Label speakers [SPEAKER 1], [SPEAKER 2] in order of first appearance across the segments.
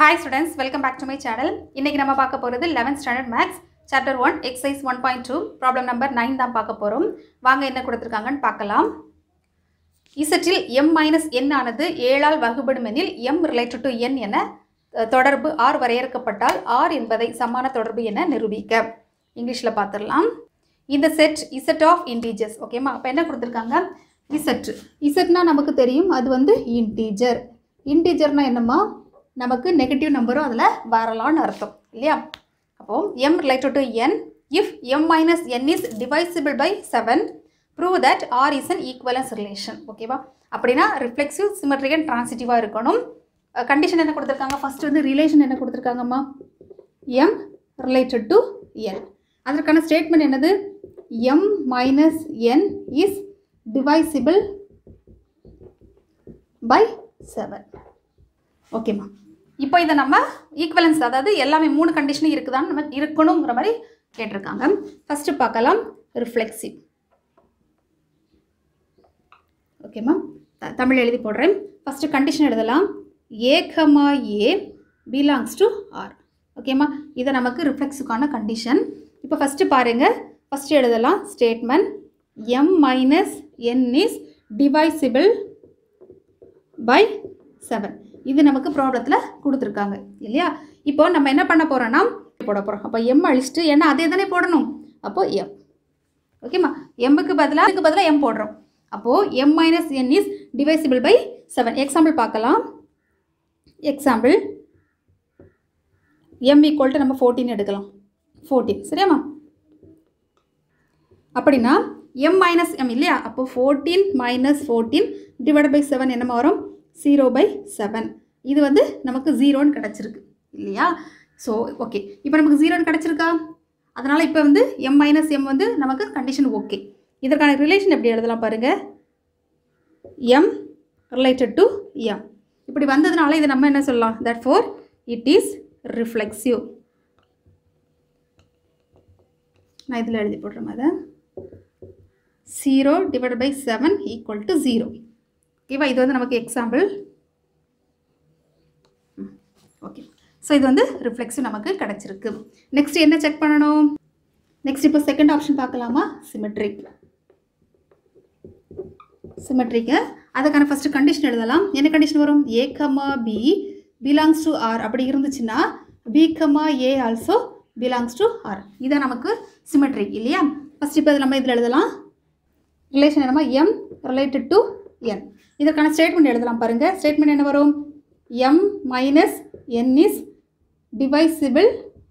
[SPEAKER 1] Hi students, welcome back to my channel. இன்னைக்கு நம்ம பார்க்க போறது 11th standard maths Chapter-1 exercise 1.2 problem number 9 தான் பார்க்க போறோம். வாங்க என்ன கொடுத்திருக்காங்கன்னு பார்க்கலாம். Z இல் m - n ஆனது 7 ஆல் வகுபடும் எனில் m related to n என தொடர்பு r வரையறுக்கப்பட்டால் r என்பதை சமான தொடர்பு என நிரூபிக்க. இங்கிலீஷ்ல பார்த்திரலாம். இந்த செட் z of integers. ஓகேமா? அப்ப என்ன கொடுத்திருக்காங்க? z னா நமக்கு தெரியும் அது வந்து integer. integerனா என்னமா? நமக்கு நெகட்டிவ் நம்பரும் அதில் வரலான்னு அர்த்தம் இல்லையா? அப்போ m related to n if m minus n is divisible by 7 prove that r is an equivalence relation. ஓகேவா? அப்படின்னா ரிஃப்ளெக்சிவ் சிமெட்ரிக் அண்ட் டிரான்சிட்டிவாக இருக்கணும். கண்டிஷன் என்ன கொடுத்துருக்காங்க? ஃபர்ஸ்ட் வந்து ரிலேஷன் என்ன கொடுத்துருக்காங்கம்மா? m related to n. அதற்கான ஸ்டேட்மெண்ட் என்னது? m minus n is divisible by 7. ஓகேம்மா? இப்போ இதை நம்ம ஈக்குவலன்ஸ், அதாவது எல்லாமே 3 கண்டிஷனும் இருக்குதான்னு நம்ம இருக்கணுங்கிற மாதிரி கேட்டிருக்காங்க. ஃபர்ஸ்ட் பார்க்கலாம் ரிஃப்ளெக்சிவ். ஓகேம்மா? தமிழ் எழுதி போடுறேன். ஃபர்ஸ்ட் கண்டிஷன் எழுதலாம். a, a belongs to r. ஓகேம்மா? இது நமக்கு ரிஃப்ளெக்ஸுக்கான கண்டிஷன். இப்போ ஃபர்ஸ்ட் பாருங்க. ஃபர்ஸ்ட் எழுதலாம் statement m minus n is divisible by 7. இது நமக்கு ப்ராப்ளத்தில் கொடுத்துருக்காங்க இல்லையா? இப்போ நம்ம என்ன பண்ண போகிறோன்னா போட போகிறோம். அப்போ எம் அழிச்சிட்டு ஏன்னா அதே தானே போடணும். அப்போது எம். ஓகேம்மா? எம்முக்கு பதிலாக எம் போடுறோம். அப்போது M minus N is divisible by 7. Example பார்க்கலாம். எக்ஸாம்பிள் எம் ஈக்குவல் டு நம்ம 14 எடுக்கலாம். 14 சரியாம்மா? அப்படின்னா எம் மைனஸ் எம் இல்லையா? அப்போது 14 மைனஸ் 14 டிவைட் பை 7 என்னமா வரும்? 0/7. இது வந்து நமக்கு 0ன்னு கிடச்சிருக்கு இல்லையா? ஸோ ஓகே, இப்போ நமக்கு 0ன்னு கிடச்சிருக்கா? அதனால் இப்போ வந்து m மைனஸ் m வந்து நமக்கு கண்டிஷன் ஓகே. இதற்கான ரிலேஷன் எப்படி எழுதலாம் பாருங்கள். m related to m. இப்படி வந்ததுனால இதை நம்ம என்ன சொல்லலாம்? therefore it is reflexive. நான் இதில் எழுதி போடுறேன். அதை 0 divided by 7 equal to 0. ஓகேவா? இது வந்து நமக்கு எக்ஸாம்பிள். ஓகே, ஸோ இது வந்து ரிஃப்ளெக்ஸிவ் நமக்கு கிடச்சிருக்கு. நெக்ஸ்ட் என்ன செக் பண்ணணும்? நெக்ஸ்ட் இப்போ செகண்ட் ஆப்ஷன் பார்க்கலாமா? சிமெட்ரிக். சிமெட்ரிக்கு அதுக்கான ஃபஸ்ட்டு கண்டிஷன் எழுதலாம். என்ன கண்டிஷன் வரும்? a, b belongs to r. அப்படி இருந்துச்சுன்னா b, a also belongs to r. இதான் நமக்கு சிமெட்ரிக் இல்லையா? ஃபஸ்ட் இப்போ நம்ம இதில் எழுதலாம். ரிலேஷன் என்னமா? m related to n. இதற்கான ஸ்டேட்மெண்ட் எழுதலாம் பாருங்கள். ஸ்டேட்மெண்ட் என்ன வரும்? m minus n is divisible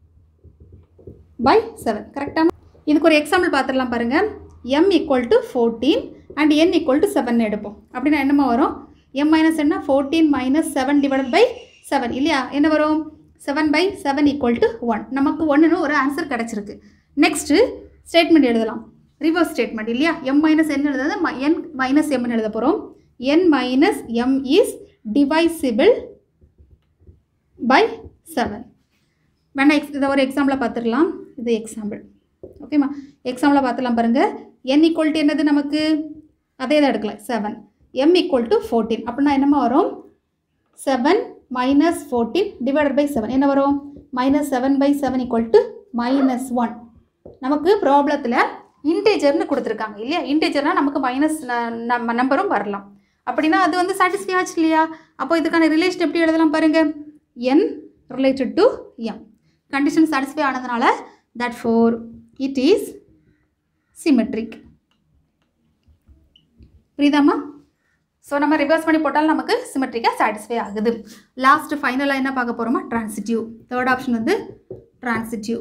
[SPEAKER 1] by 7. கரெக்டாக? இதுக்கு ஒரு எக்ஸாம்பிள் பார்த்துடலாம் பாருங்கள். m equal to 14 and n equal to 7 எடுப்போம். அப்படின்னா என்னமா வரும்? m minus என்ன? 14 minus 7 divided by 7 இல்லையா? என்ன வரும்? 7/7 equal to 1. நமக்கு 1ன்னு ஒரு ஆன்சர் கிடச்சிருக்கு. நெக்ஸ்ட்டு ஸ்டேட்மெண்ட் எழுதலாம். ரிவர்ஸ் ஸ்டேட்மெண்ட் இல்லையா? m minus n எழுதாது n minus m எழுத போகிறோம். n minus m is divisible by 7. வேணா இதை ஒரு எக்ஸாம்பிளாக பார்த்துடலாம். இது எக்ஸாம்பிள். ஓகேம்மா? எக்ஸாம்பிளாக பார்த்துடலாம் பாருங்கள். n equal to என்னது நமக்கு? அதே தான் எடுக்கலாம் 7. m equal to 14. அப்படின்னா என்னமா வரும்? 7 minus 14 divided by 7 என்ன வரும்? minus 7/7 equal to -1. நமக்கு ப்ராப்ளத்தில் இன்டீஜர்னு கொடுத்துருக்காங்க இல்லையா? இன்டீஜர்னால் நமக்கு மைனஸ் நம்பரும் வரலாம். அப்படின்னா அது வந்து சாட்டிஸ்ஃபை ஆச்சு இல்லையா? அப்போ இதுக்கான ரிலேஷன் எப்படி எழுதலாம் பாருங்கள். n related to m. Condition satisfy ஆனதுனால therefore it is symmetric. புரியுதாம்மா? ஸோ நம்ம ரிவர்ஸ் பண்ணி போட்டாலும் நமக்கு சிமெட்ரிக்காக சாட்டிஸ்ஃபை ஆகுது. லாஸ்ட் ஃபைனலாக என்ன பார்க்க போகிறோமா? ட்ரான்சிட்டிவ். தேர்ட் ஆப்ஷன் வந்து ட்ரான்சிட்டிவ்.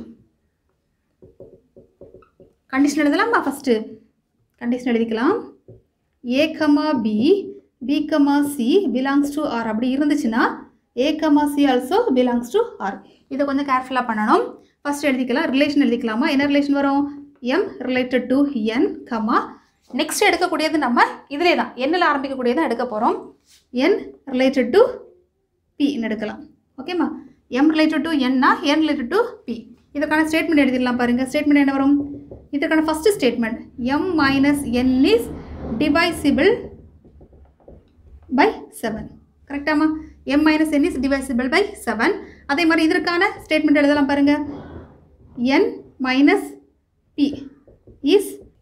[SPEAKER 1] கண்டிஷன் எழுதலாமா? ஃபஸ்ட்டு கண்டிஷன் எழுதிக்கலாம். a, b b, c belongs to r. அப்படி இருந்துச்சுன்னா a, c also belongs to r. இதை கொஞ்சம் கேர்ஃபுல்லாக பண்ணணும். ஃபஸ்ட் எழுதிக்கலாம். ரிலேஷன் எழுதிக்கலாமா? என்ன ரிலேஷன் வரும்? m related to n, next எடுக்கக்கூடியது நம்ம இதிலே தான் என்னில் ஆரம்பிக்கக்கூடியது தான் எடுக்க போகிறோம். n related to p எடுக்கலாம். ஓகேம்மா? m related to n-னா n related to p. இதற்கான ஸ்டேட்மெண்ட் எழுதிடலாம் பாருங்கள். ஸ்டேட்மெண்ட் என்ன வரும்? இதற்கான first statement m minus n is divisible by 7. கரெக்டாமா? m minus n is divisible by 7. அதே மாதிரி இதற்கான ஸ்டேட்மெண்ட் எழுதலாம் பாருங்க. n minus p is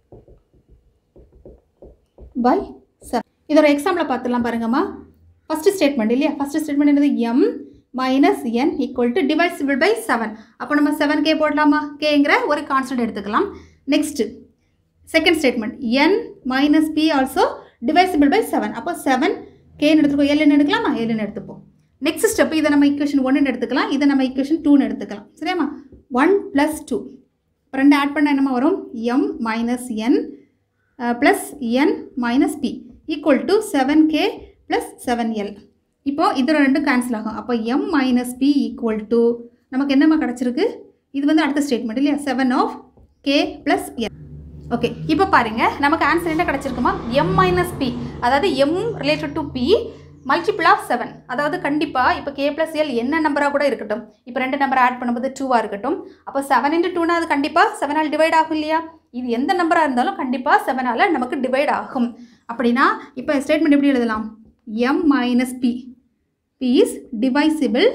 [SPEAKER 1] by 7. இதோட எக்ஸாம்பிள் பார்த்துடலாம் பாருங்கம்மா. ஃபர்ஸ்ட் ஸ்டேட்மெண்ட் இல்லையா, ஃபர்ஸ்ட் ஸ்டேட்மெண்ட் என்னது, m minus n equal to divisible by 7. அப்போ நம்ம 7k போடலாமா, kங்கிற ஒரு கான்ஸ்டன்ட் எடுத்துக்கலாம். Next second statement n minus p also divisible by 7. அப்போ 7k எடுத்துக்கோ, l எடுக்கலாமா, l எடுத்துப்போம். நெக்ஸ்ட் ஸ்டெப் இதை நம்ம ஈக்குவேஷன் 1 எடுத்துக்கலாம், இதை நம்ம ஈக்குவேஷன் 2 எடுத்துக்கலாம். சரியாம்மா, 1 + 2 ரெண்டு ஆட் பண்ண என்னமா வரும், m minus n plus n minus p equal to 7k plus 7l. இப்போ இது ரெண்டு கேன்சல் ஆகும். அப்போ m minus p equal to நமக்கு என்னமா கிடச்சிருக்கு, இது வந்து அடுத்த ஸ்டேட்மெண்ட் இல்லையா, 7 of k plus l. Okay, இப்போ பாருங்க நமக்கு ஆன்சர் என்ன கிடச்சிருக்குமா, m minus p, அதாவது m related to p multiple of 7. அதாவது கண்டிப்பாக இப்போ k plus l என்ன நம்பராக கூட இருக்கட்டும், இப்போ ரெண்டு நம்பர் ஆட் பண்ணும்போது 2ஆக இருக்கட்டும். அப்போ 7 × 2னா அது கண்டிப்பாக 7ஆல் டிவைட் ஆகும் இல்லையா, இது எந்த நம்பராக இருந்தாலும் கண்டிப்பாக 7ஆல் நமக்கு டிவைட் ஆகும். அப்படின்னா இப்போ ஸ்டேட்மெண்ட் எப்படி எழுதலாம், m minus p is divisible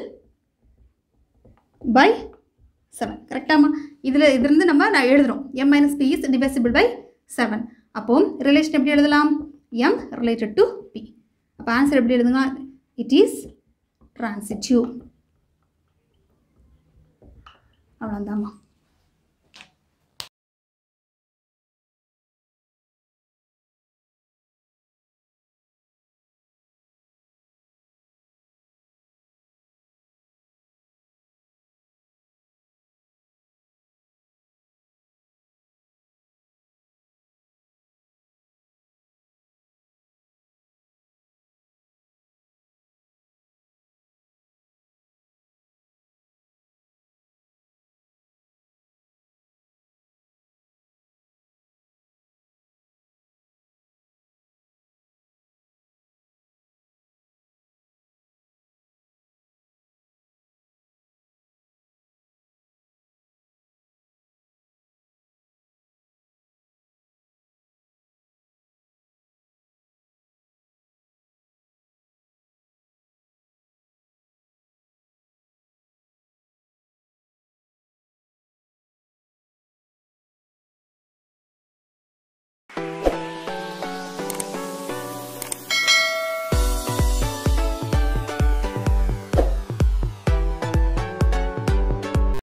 [SPEAKER 1] by 7. கரெக்டாமா, இதிலிருந்து நம்ம எழுதுகிறோம் m minus p is divisible by 7. அப்போ ரிலேஷன் எப்படி எழுதலாம், m related to p. அப்போ ஆன்சர் எப்படி எழுதுங்க, இட் இஸ் ட்ரான்சிட்டிவ். அவ்வளோதாம்மா.